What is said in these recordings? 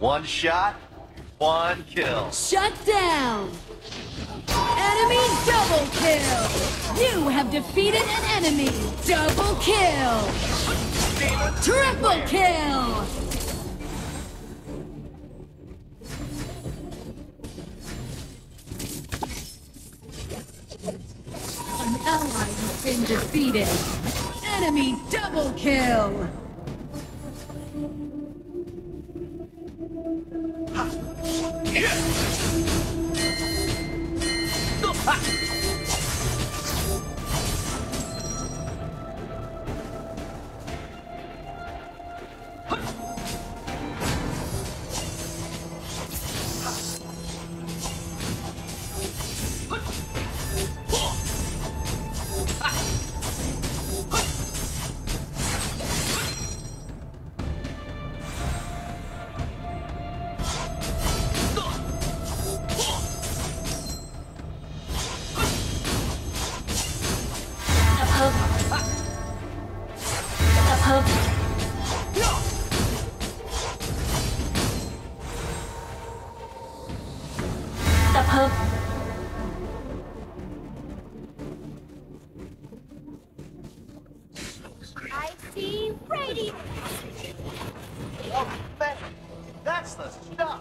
One shot, one kill. Shut down! Enemy double kill! You have defeated an enemy! Double kill! Triple kill! An ally has been defeated! Enemy double kill! I see radiant. Oh, man, that's the stuff.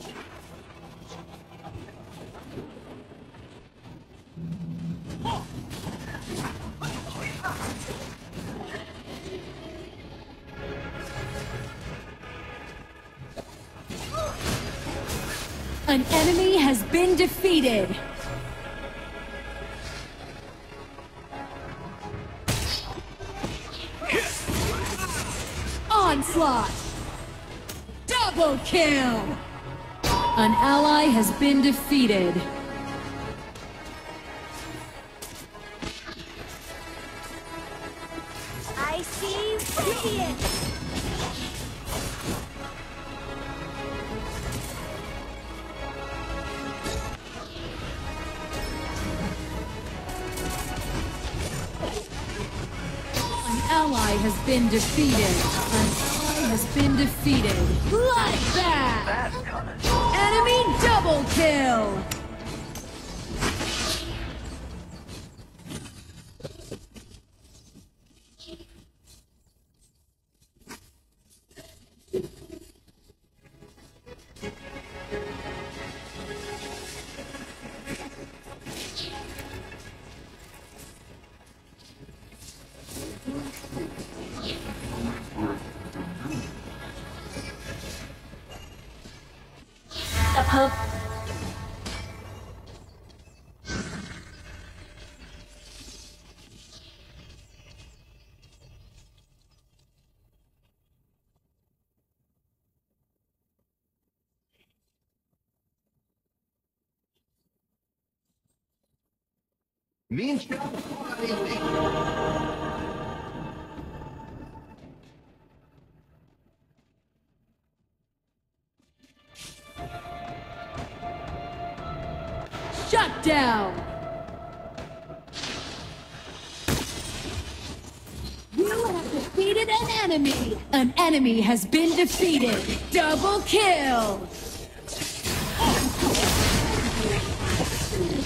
An enemy has been defeated! Onslaught! Double kill! An ally has been defeated. I see radiant. An ally has been defeated. An ally has been defeated. Bloodbath! That's coming. Enemy double kill! Means Shut down! You have defeated an enemy! An enemy has been defeated! Double kill!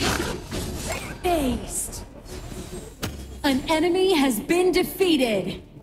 Aced! An enemy has been defeated!